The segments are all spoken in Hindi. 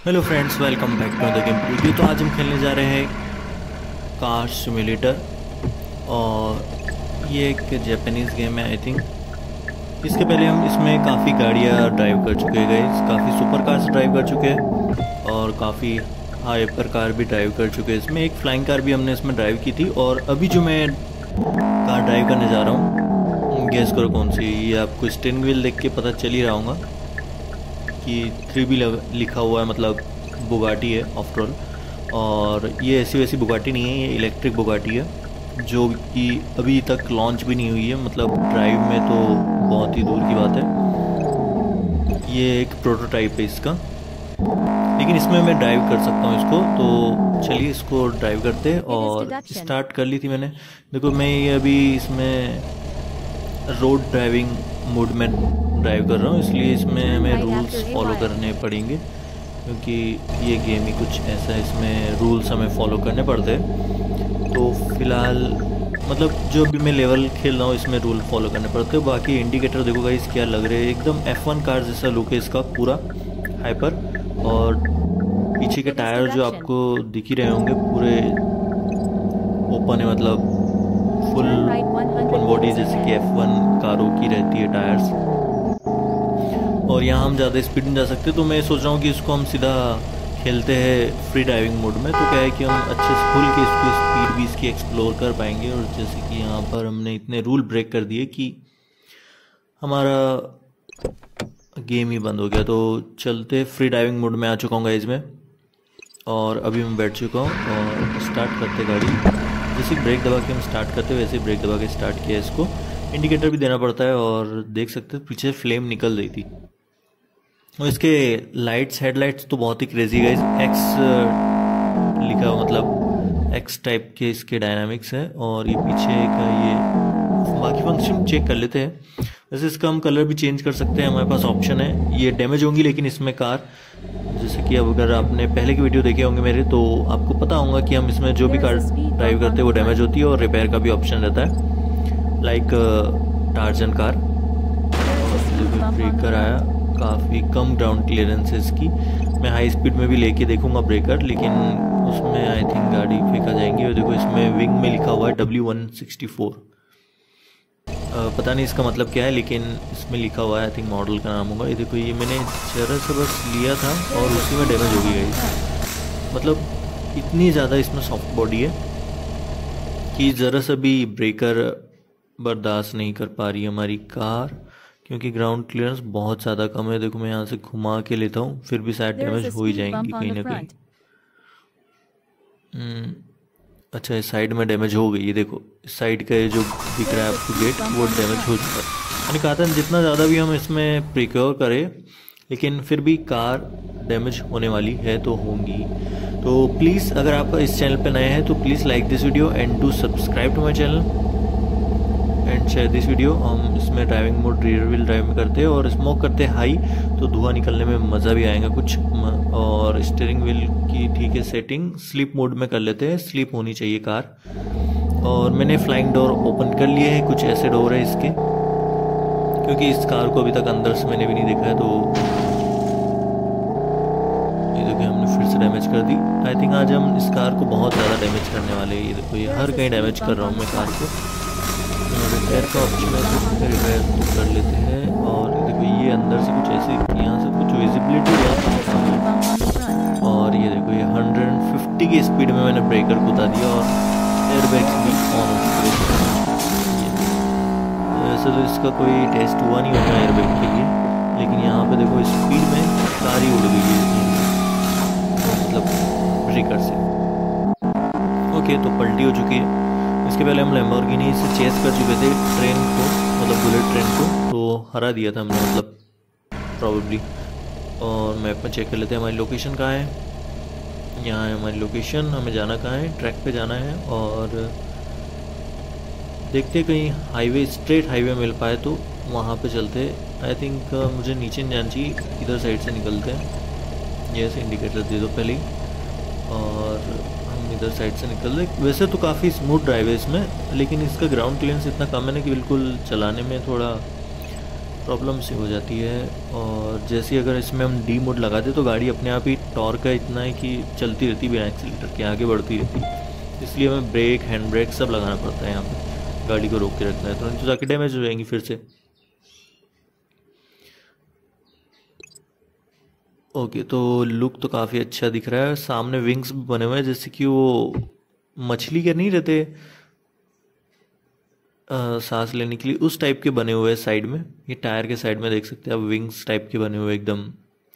Hello friends, welcome back to the game video. तो आज हम खेलने जा रहे हैं कार सिमुलेटर और ये एक जापानीज़ गेम है आई थिंक। इसके पहले हम इसमें काफ़ी गाड़ियाँ ड्राइव कर चुके हैं गाइस, काफ़ी सुपर कार्स ड्राइव कर चुके हैं और काफ़ी हाइपर कार भी ड्राइव कर चुके हैं। इसमें एक फ्लाइंग कार भी हमने इसमें ड्राइव की थी और अभी जो मैं कार ड्राइव करने जा रहा हूँ, गेस करो कौन सी। ये आपको स्टीयरिंग व्हील देख के पता चल ही रहा होगा कि 3B लिखा हुआ है, मतलब बुगाटी है आफ्टर ऑल। और ये ऐसी वैसी बुगाटी नहीं है, ये इलेक्ट्रिक बुगाटी है जो कि अभी तक लॉन्च भी नहीं हुई है, मतलब ड्राइव में तो बहुत ही दूर की बात है। ये एक प्रोटोटाइप है इसका, लेकिन इसमें मैं ड्राइव कर सकता हूँ इसको। तो चलिए इसको ड्राइव करते हैं और स्टार्ट कर ली थी मैंने। देखो मैं ये अभी इसमें रोड ड्राइविंग मोड में ड्राइव कर रहा हूँ, इसलिए इसमें हमें रूल्स फॉलो करने पड़ेंगे क्योंकि ये गेम ही कुछ ऐसा है, इसमें रूल्स हमें फॉलो करने पड़ते हैं। तो फिलहाल मतलब जो भी मैं लेवल खेल रहा हूँ इसमें रूल फॉलो करने पड़ते हैं। बाकी इंडिकेटर देखो गाइस क्या लग रहे हैं, एकदम F1 कार जैसा लुक है इसका पूरा हाइपर। और पीछे के टायर जो आपको दिख ही रहे होंगे पूरे ओपन है, मतलब फुल ओपन बॉडी जैसे कि F1 कारों की रहती है टायर्स। और यहाँ हम ज़्यादा स्पीड में जा सकते हैं, तो मैं सोच रहा हूँ कि इसको हम सीधा खेलते हैं फ्री ड्राइविंग मोड में। तो क्या है कि हम अच्छे से खुल के इसको स्पीड भी इसकी एक्सप्लोर कर पाएंगे। और जैसे कि यहाँ पर हमने इतने रूल ब्रेक कर दिए कि हमारा गेम ही बंद हो गया। तो चलते फ्री ड्राइविंग मोड में आ चुका हूँ गाइस मैं, और अभी मैं बैठ चुका हूँ और स्टार्ट करते गाड़ी। जैसे ब्रेक दबा के हम स्टार्ट करते वैसे ब्रेक दबा के स्टार्ट किया इसको। इंडिकेटर भी देना पड़ता है और देख सकते हैं पीछे फ्लेम निकल रही थी। और इसके लाइट्स हेडलाइट्स तो बहुत ही क्रेजी गाइस, एक्स लिखा हुआ मतलब एक्स टाइप के इसके डायनामिक्स है। और ये पीछे का ये बाकी फंक्शन चेक कर लेते हैं। वैसे इसका हम कलर भी चेंज कर सकते हैं, हमारे पास ऑप्शन है। ये डैमेज होंगी लेकिन इसमें कार, जैसे कि अब अगर आपने पहले की वीडियो देखे होंगे मेरे, तो आपको पता होगा कि हम इसमें जो भी कार ड्राइव करते हैं वो डैमेज होती है और रिपेयर का भी ऑप्शन रहता है, लाइक टार्जन कार। ब्रेकर आया, काफ़ी कम ग्राउंड क्लियरेंस है इसकी। मैं हाई स्पीड में भी लेके देखूंगा ब्रेकर, लेकिन उसमें आई थिंक गाड़ी फेंका जाएंगी। और देखो इसमें विंग में लिखा हुआ है W164, पता नहीं इसका मतलब क्या है, लेकिन इसमें लिखा हुआ है, आई थिंक मॉडल का नाम होगा। ये देखो ये मैंने जरा सा बस लिया था और उसी में डैमेज हो गई। मतलब इतनी ज़्यादा इसमें सॉफ्ट बॉडी है कि ज़रा सा भी ब्रेकर बर्दाश्त नहीं कर पा रही है हमारी कार, क्योंकि ग्राउंड क्लियरेंस बहुत ज़्यादा कम है। देखो मैं यहाँ से घुमा के लेता हूँ, फिर भी शायद डैमेज हो ही जाएंगी कहीं ना कहीं। अच्छा, इस साइड में डैमेज हो गई है। देखो इस साइड का ये जो दिख रहा है आपको गेट, वो डैमेज हो चुका है। मैंने कहा था जितना ज़्यादा भी हम इसमें प्रिक्योर करें, लेकिन फिर भी कार डैमेज होने वाली है तो होंगी। तो प्लीज़ अगर आप इस चैनल पर नए हैं तो please like this video and do subscribe to my channel and share this video. हम इसमें driving mode rear wheel drive में करते हैं और स्मोक करते हैं हाई, तो धुआं निकलने में मज़ा भी आएगा कुछ। और स्टीयरिंग व्हील की ठीक है सेटिंग स्लीप मोड में कर लेते हैं, स्लीप होनी चाहिए कार। और मैंने फ्लाइंग डोर ओपन कर लिए हैं, कुछ ऐसे डोर है इसके, क्योंकि इस कार को अभी तक अंदर से मैंने भी नहीं देखा है। तो ये देखिए हमने फिर से डैमेज कर दी। आई थिंक आज हम इस कार को बहुत ज़्यादा डैमेज करने वाले हैं। ये देखो ये हर कहीं डैमेज कर रहा हूँ मैं कार को। रिपेयर का ऑप्शन है तो रिपेयर तो कर लेते हैं। और देखो ये अंदर से कुछ ऐसे, यहाँ से कुछ विजिबिलिटी है। और ये देखो ये 150 की स्पीड में मैंने ब्रेकर को उतार दिया और एयरबैग्स भी ऑन हो चुके हैं। वैसे तो इसका कोई टेस्ट हुआ नहीं होगा एयरबैग के लिए, लेकिन यहाँ पे देखो स्पीड में कार ही उड़ गई है, मतलब ब्रेकर से। ओके, तो पलटी हो चुकी है। इसके पहले हम लैम्बोर्गिनी से चेस कर चुके थे ट्रेन को, मतलब बुलेट ट्रेन को, तो हरा दिया था हमने, मतलब प्रॉबेबली। और मैप में चेक कर लेते हैं हमारी लोकेशन कहाँ है। यहाँ है हमारी लोकेशन, हमें जाना कहाँ है, ट्रैक पे जाना है। और देखते कहीं हाईवे, स्ट्रेट हाईवे मिल पाए तो वहाँ पे चलते। आई थिंक मुझे नीचे नहीं जाना चाहिए, इधर साइड से निकलते हैं। ये ऐसे इंडिकेटर दे दो पहले, और इधर साइड से निकल रहे। वैसे तो काफ़ी स्मूथ ड्राइव है इसमें, लेकिन इसका ग्राउंड क्लियरेंस इतना कम है ना कि बिल्कुल चलाने में थोड़ा प्रॉब्लम सी हो जाती है। और जैसे अगर इसमें हम डी मोड लगा दें तो गाड़ी अपने आप ही टॉर्क का इतना है कि चलती रहती बिना एक्सीलेटर के, आगे बढ़ती रहती है। इसलिए हमें ब्रेक, हैंड ब्रेक सब लगाना पड़ता है यहाँ पे, गाड़ी को रोक के रखना है, तो नहीं तो जाके डैमेज हो जाएंगी फिर से। ओके, तो लुक तो काफ़ी अच्छा दिख रहा है। सामने विंग्स भी बने हुए हैं, जैसे कि वो मछली के नहीं रहते सांस लेने के लिए, उस टाइप के बने हुए हैं साइड में। ये टायर के साइड में देख सकते हैं आप, विंग्स टाइप के बने हुए एकदम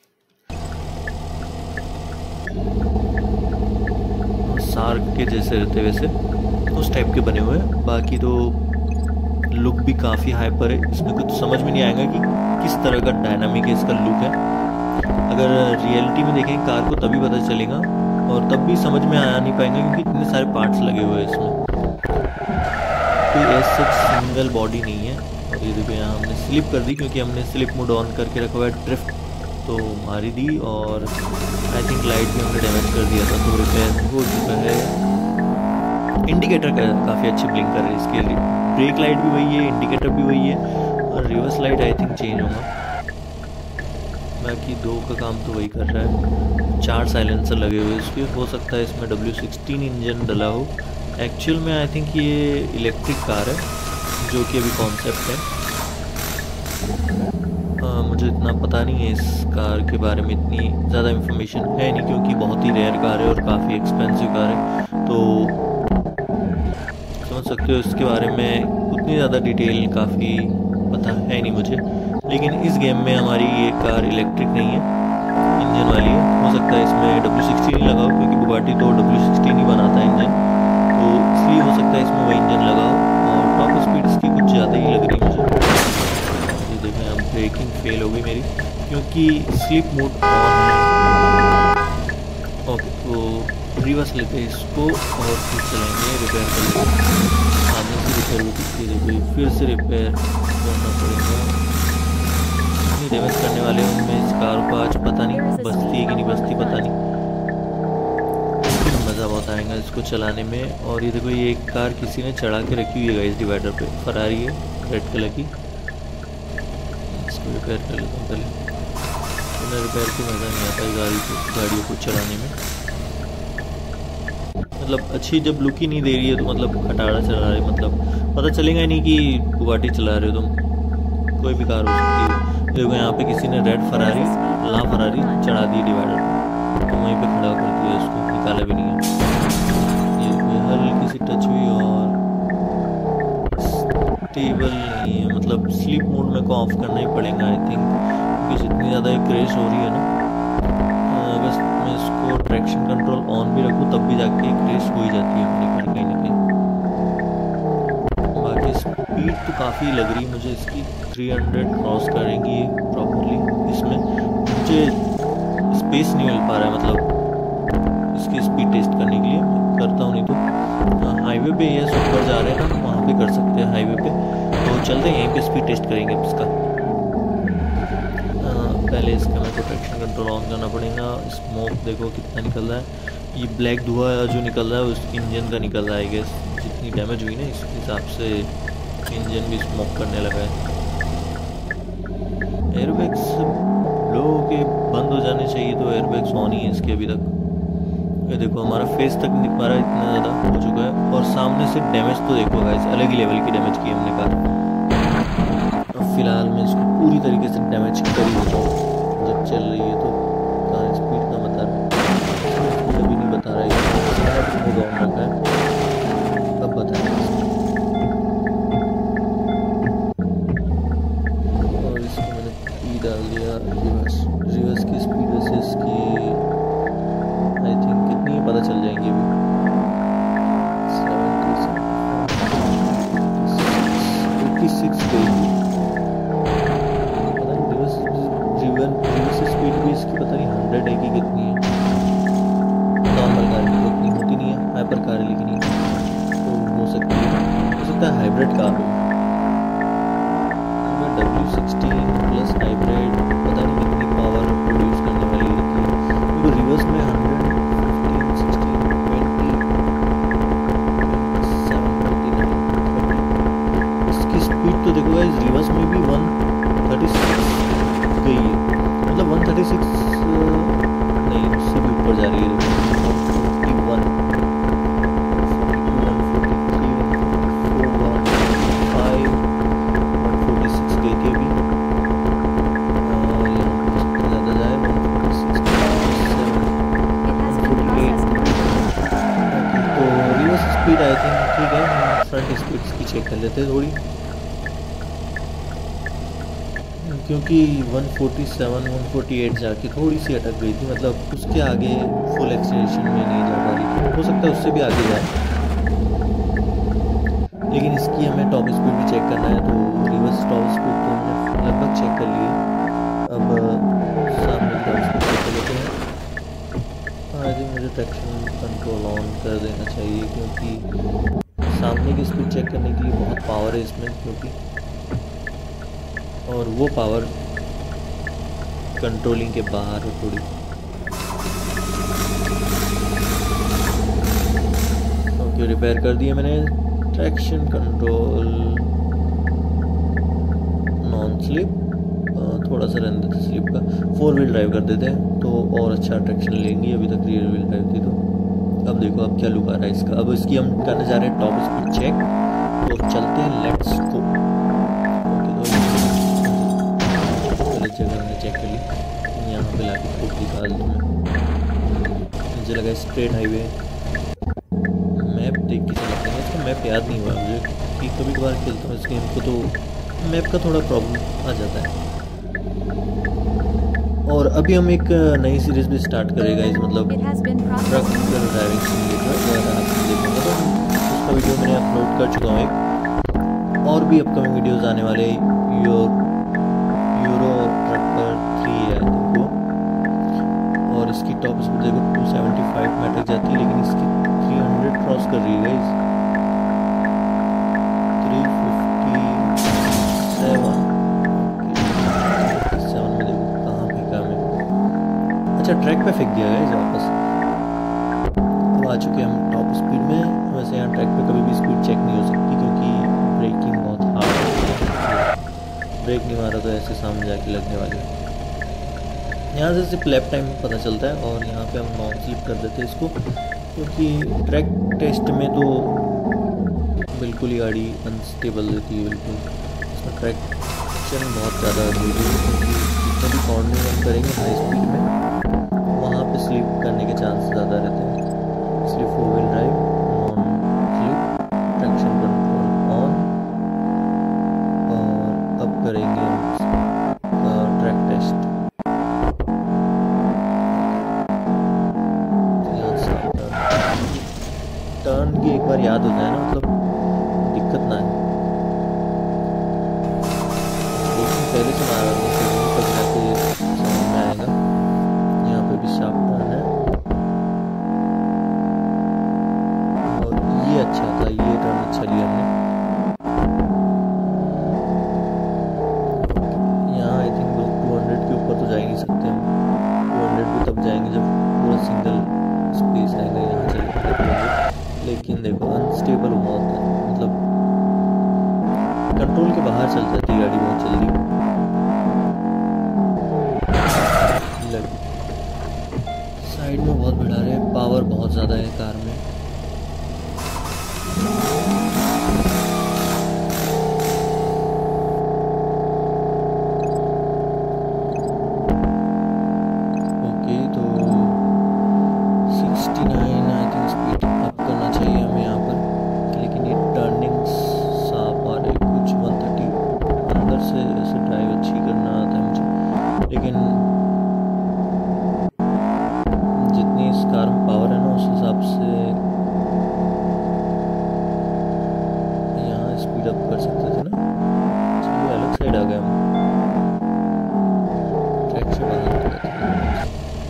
सार्क के जैसे रहते वैसे, उस टाइप के बने हुए हैं। बाकी तो लुक भी काफ़ी हाइपर है। इसमें कुछ समझ में नहीं आएगा कि किस तरह का डायनामिक है इसका लुक है। अगर रियलिटी में देखेंगे कार को तभी पता चलेगा, और तब भी समझ में आ नहीं पाएंगे क्योंकि इतने सारे पार्ट्स लगे हुए हैं इसमें। कोई ऐसा सिंगल बॉडी नहीं है। और ये देखो यहाँ हमने स्लिप कर दी क्योंकि हमने स्लिप मोड ऑन करके रखा हुआ है, ड्रिफ्ट तो मारी दी। और आई थिंक लाइट भी हमने डैमेज कर दिया था, तो रिपेयर हो चुका है। इंडिकेटर का काफ़ी अच्छी ब्लिंक कर रही है इसके लिए, ब्रेक लाइट भी वही है, इंडिकेटर भी वही है, और reverse light I think change होगा। बाकी दो का काम तो वही कर रहा है। 4 साइलेंसर लगे हुए इसके, हो सकता है इसमें W16 इंजन डला हो। एक्चुअल में आई थिंक ये इलेक्ट्रिक कार है, जो कि अभी कॉन्सेप्ट है। मुझे इतना पता नहीं है इस कार के बारे में, इतनी ज़्यादा इन्फॉर्मेशन है नहीं क्योंकि बहुत ही रेयर कार है और काफ़ी एक्सपेंसिव कार है, तो समझ सकते हो इसके बारे में उतनी ज़्यादा डिटेल काफ़ी पता है नहीं मुझे। लेकिन इस गेम में हमारी ये कार इलेक्ट्रिक नहीं है, इंजन वाली है। हो सकता है इसमें W16 ही लगा हो क्योंकि बुगाटी तो W16 ही बनाता है इंजन, तो इसलिए हो सकता है इसमें वही इंजन लगा हो। और टॉप स्पीड इसकी कुछ ज़्यादा ही लग रही है मुझे। ये देखें, अब ब्रेकिंग फेल हो गई मेरी क्योंकि स्लिप मोड ऑन है। ओके, तो रिवर्स लेते हैं इसको और फिर चलाएंगे, रिपेयर कर लेंगे। सामने से रिपेयर होती है, फिर से रिपेयर करना पड़ेगा। इतनी डैमेज करने वाले हैं उनमें इस कार को आज पता नहीं बचती है कि नहीं बचती, पता नहीं। मज़ा बहुत आएगा इसको चलाने में। और ये देखो, ये एक कार किसी ने चढ़ा के रखी हुई है इस डिवाइडर पे, फरारी है रेड कलर की। इसको रिपेयर कर लेता हूँ पहले, तो रिपेयर की मज़ा नहीं आता है गाड़ियों को चलाने में। मतलब अच्छी जब लुक ही नहीं दे रही है तो मतलब खटारा चला रहे, मतलब पता चलेगा ही नहीं कि बुगाटी चला रहे हो तुम, कोई भी कार हो सकती है। देखो यहाँ पे किसी ने रेड फरारी ला फरारी चढ़ा दी डिवाइडर पे, तो वहीं पे खड़ा कर दिया, इसको निकाला भी नहीं है। ये हल्की सी टच हुई और स्टेबल नहीं है, मतलब स्लीप मोड में को ऑफ करना ही पड़ेगा आई थिंक, क्योंकि जितनी ज़्यादा ये क्रेश हो रही है ना। अगर मैं इसको ट्रैक्शन कंट्रोल ऑन भी रखूँ तब भी जाके क्रेश हो ही जाती है अपनी कार कहीं ना कहीं। बाकी स्पीड तो काफ़ी लग रही है मुझे इसकी, 300 क्रॉस करेंगी ये प्रॉपरली। इसमें मुझे स्पेस नहीं मिल पा रहा है, मतलब इसकी स्पीड टेस्ट करने के लिए करता हूँ, नहीं तो हाईवे पे या ऊपर जा रहे हैं ना, वहाँ पे कर सकते हैं हाईवे पे। तो चलते हैं यहीं पे स्पीड टेस्ट करेंगे इसका। पहले इसका मेरे को ट्रैक्शन कंट्रोल ऑन करना पड़ेगा। स्मोक देखो कितना निकल रहा है, ये ब्लैक धुआं जो निकल रहा है उस इंजन का निकल रहा है। आई गेस जितनी डैमेज हुई ना इसके हिसाब से इंजन भी स्मोक करने लगा है। एयरबैग्स लोगों के बंद हो जाने चाहिए, तो एयरबैग्स ऑन ही है इसके अभी तक। ये देखो हमारा फेस तक नहीं दिख पा रहा है, इतना ज़्यादा हो चुका है। और सामने से डैमेज तो देखो गाइस, अलग ही लेवल की डैमेज की हमने कार। अब फिलहाल मैं इसको पूरी तरीके से डैमेज कर ही देता हूँ। जब चल रही है तो कार स्पीड का बता रहा है, स्पीड अभी नहीं बता रहा है, मोड ऑन रखा है। अब बताएंगे और इसको मैंने ई डाल दिया। रिवर्स की स्पीड वैसे इसकी आई थिंक कितनी है पता चल जाएंगी अभी, 86 गई। रिवर्स स्पीड भी इसकी पता नहीं 100 है कि कितनी है। नॉर्मल कार की तो उतनी होती नहीं है, हाइपर कार है लेकिन तो हो सकती है हाइब्रिड कार हो। W16 प्लस हाइब्रिड पता नहीं कितनी पावर प्रोड्यूस करने वाली रहती है, क्योंकि रिवर्स में 100, 15, 16, 20, 27, 29, 30। इसकी स्पीड तो देखो गाइस, रिवर्स में भी 136 आई थिंक ठीक है। हम फ्रंट स्पीड्स की चेक कर लेते हैं थोड़ी, क्योंकि 147 148 जाके थोड़ी सी अटक गई थी, मतलब उसके आगे फुल एक्सीलरेशन में नहीं जा पा रही थी। हो सकता है उससे भी आगे जाए, लेकिन इसकी हमें टॉप स्पीड भी चेक करना है। तो रिवर्स टॉप स्पीड तो हमने लगभग चेक कर ली है। अब सामने की टॉप स्पीड चेक कर लेते हैं। आई थिंक मुझे ट्रैक्शन कंट्रोल ऑन कर देना चाहिए, क्योंकि सामने की स्पीड चेक करने के लिए बहुत पावर है इसमें, क्योंकि और वो पावर कंट्रोलिंग के बाहर है थोड़ी। ओके, रिपेयर कर दिया मैंने। ट्रैक्शन कंट्रोल नॉन स्लिप, थोड़ा सा रहने देते स्लिप का, 4 व्हील ड्राइव कर देते हैं तो और अच्छा ट्रैक्शन लेंगे। अभी तक रियर व्हील ड्राइव थी। तो अब देखो अब क्या लुक आ रहा है इसका। अब इसकी हम करने जा रहे हैं टॉप स्पीड चेक, तो चलते हैं, लेट्स गो। ओके, तो जगह हमने चेक कर ली, यहाँ पे लाके खूब निकाल दूँ। मुझे लगा स्ट्रेट हाईवे, मैप देख के चलाते हैं। इसका मैप याद नहीं हुआ मुझे, कि कभी कभार खेलता हूँ इस गेम को तो मैप का थोड़ा प्रॉब्लम आ जाता है। और अभी हम एक नई सीरीज भी स्टार्ट करेगा इस, मतलब ट्रक ड्राइविंग सिमुलेटर। अगर आपने देखा तो उसका वीडियो मैंने अपलोड कर चुका हूँ एक, और भी अपकमिंग वीडियोस आने वाले। यूरो ट्रकर 3 है वो, और इसकी टॉप स्पीड देखो 275 में अटक जाती है, लेकिन इसकी 300 क्रॉस कर रही है गाइस। 357 में देखो कहाँ फेंका मैं। अच्छा, ट्रैक पे फेंक दिया गाइस वापस। अब आ चुके हम टॉप स्पीड में। वैसे यहाँ ट्रैक पे कभी भी स्पीड चेक नहीं हो सकती, क्योंकि ब्रेकिंग बहुत हार्ड है। ब्रेक नहीं मारा तो ऐसे सामने जाके लगने वाले। यहाँ से सिर्फ लैप टाइम पता चलता है, और यहाँ पे हम नॉन स्लिप कर देते हैं इसको, क्योंकि ट्रैक टेस्ट में तो बिल्कुल ही गाड़ी अनस्टेबल रहती है बिल्कुल। इसमें ट्रैक्शन बहुत ज़्यादा जरूरी है, क्योंकि जितने भी कॉर्नरिंग हम करेंगे हाई स्पीड में, वहाँ पे स्लिप करने के चांस ज़्यादा रहते हैं। इसलिए 4 wheel drive non slip, traction control on. और अब करेंगे ट्रैक टेस्ट। टर्न की एक बार याद हो जाए ना, मतलब दिक्कत ना है। लेकिन पहले से मारा तब जाके समझ में आएगा। यहाँ पे भी शार्प टर्न है, और ये अच्छा था, ये टर्न अच्छा लिया हमने। यहाँ आई थिंक 200 के ऊपर तो जा ही नहीं सकते हम। 200 भी तब जाएंगे जब पूरा सिंगल स्पेस आएगा। यहाँ चलेंगे, लेकिन देखो अनस्टेबल बहुत है, मतलब कंट्रोल के बाहर चल जाती है गाड़ी बहुत जल्दी। साइड में बहुत भिड़ा रहे, पावर बहुत ज़्यादा है कार में। ओके, तो 69 आई थिंक स्पीड अप करना चाहिए हमें यहाँ पर, लेकिन ये टर्निंग साफ आ रहे कुछ 130। अंदर से ऐसे ड्राइव अच्छी करना आता है मुझे, लेकिन जितनी इस कार में पावर है ना, उस हिसाब से यहाँ स्पीड अप कर सकते थे ना। चलिए अलग साइड आ गए हम, ट्रैक से बाहर निकल जाते हैं।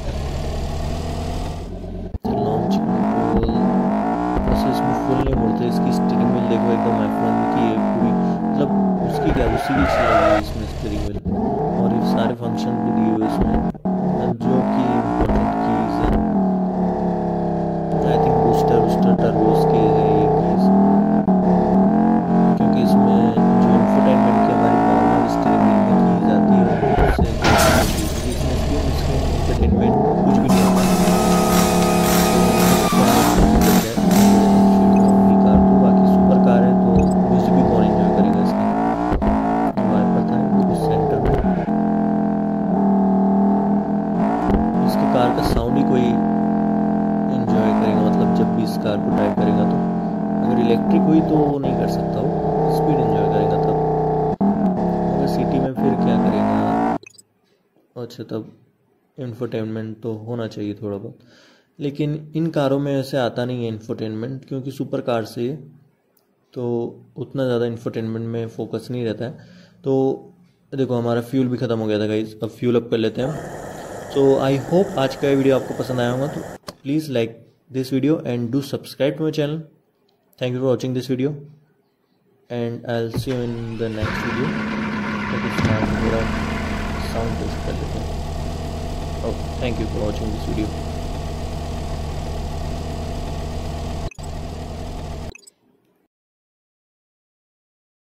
इसमें फुल नहीं मुड़ते, इसकी स्टीयरिंग व्हील देखो एकदम F1 की है पूरी, मतलब उसकी क्या उसी की चल रही है इसमें स्टीयरिंग व्हील। और ये सारे फंक्शन भी दिए हुए इसमें, जो कि इम्पोर्टेंट कीज है। आई थिंक बूस्टर टर्बोस के है ये कीज, क्योंकि इसमें जो इंफोटेनमेंट की हमारी नॉर्मल स्टीयरिंग व्हील में कीज आती है उससे इसमें इंफोटेनमेंट कुछ भी नहीं होता। कार है तो म्यूजिक भी कौन एंजॉय करेगा इसका। वाइपर था बिल्कुल सेंटर में, इसकी कार का साउंड ही कोई एंजॉय करेगा, मतलब जब भी इस कार को ड्राइव करेगा तो। अगर इलेक्ट्रिक हुई तो वो नहीं कर सकता, वो स्पीड एंजॉय करेगा तब। अगर सिटी में फिर क्या करेगा? अच्छा, तब इंफोटेनमेंट तो होना चाहिए थोड़ा बहुत, लेकिन इन कारों में ऐसे आता नहीं है इंफोटेनमेंट, क्योंकि सुपर कार से ये तो उतना ज़्यादा इंफोटेनमेंट में फोकस नहीं रहता है। तो देखो हमारा फ्यूल भी ख़त्म हो गया था गाइज, अब फ्यूल अप कर लेते हैं। सो आई होप आज का वीडियो आपको पसंद आया होगा, तो please like this video and do subscribe to my channel. Thank you for watching this video and I will see you in the next video. थोड़ा साउंड टेस्ट कर लेते हैं। Okay, thank you for watching this video.